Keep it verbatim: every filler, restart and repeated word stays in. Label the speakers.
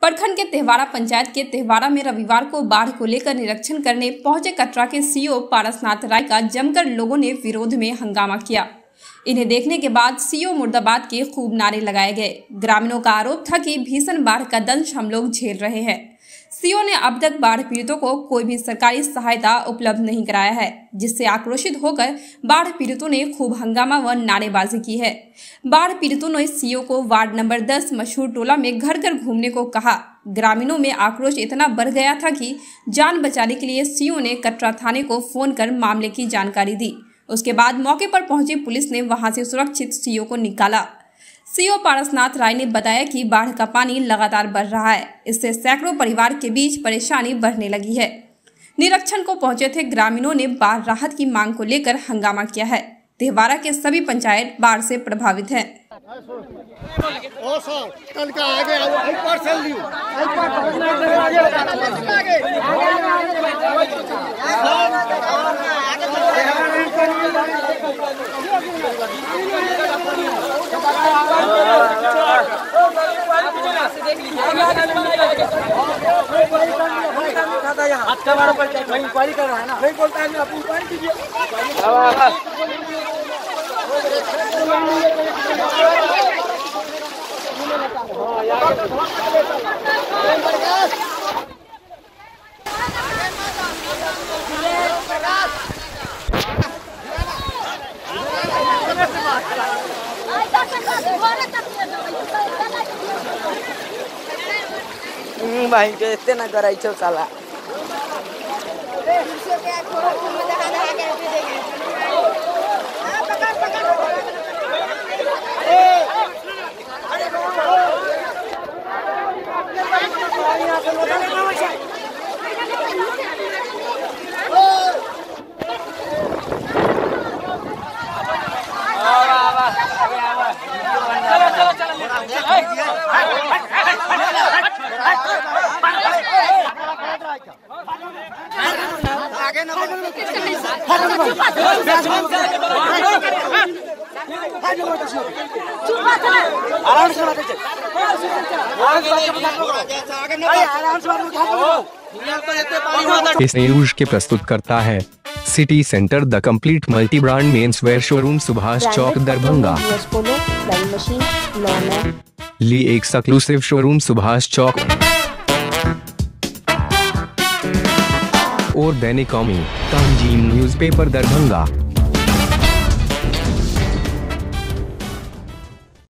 Speaker 1: प्रखंड के तेहवारा पंचायत के तेहवारा में रविवार को बाढ़ को लेकर निरीक्षण करने पहुंचे कटरा के सीओ पारसनाथ राय का जमकर लोगों ने विरोध में हंगामा किया। इन्हें देखने के बाद सीओ मुर्दाबाद के खूब नारे लगाए गए। ग्रामीणों का आरोप था कि भीषण बाढ़ का दंश हम लोग झेल रहे हैं। सीओ ने अब तक बाढ़ पीड़ितों को कोई भी सरकारी सहायता उपलब्ध नहीं कराया है, जिससे आक्रोशित होकर बाढ़ पीड़ितों ने खूब हंगामा व नारेबाजी की है। बाढ़ पीड़ितों ने सीओ को वार्ड नंबर दस मशहूर टोला में घर घर घूमने को कहा। ग्रामीणों में आक्रोश इतना बढ़ गया था कि जान बचाने के लिए सीओ ने कटरा थाने को फोन कर मामले की जानकारी दी। उसके बाद मौके पर पहुंची पुलिस ने वहां से सुरक्षित सीओ को निकाला। सीओ पारसनाथ राय ने बताया कि बाढ़ का पानी लगातार बढ़ रहा है, इससे सैकड़ों परिवार के बीच परेशानी बढ़ने लगी है। निरीक्षण को पहुंचे थे ग्रामीणों ने बाढ़ राहत की मांग को लेकर हंगामा किया है। तेहवारा के सभी पंचायत बाढ़ से प्रभावित हैं।
Speaker 2: अच्छा बार वही इंक्वायरी कर रहा है ना, वही बोलता है आप इंक्वायरी कीजिए। भाई के इतने ना कराई छो साला।
Speaker 3: इस न्यूज के प्रस्तुत करता है city centre the complete multi brand men's wear showroom Subhash Chowk Darbhanga. ली एक्सक्लूसिव शोरूम सुभाष चौक और दैनिक कौमी तंजीम न्यूज़पेपर दरभंगा।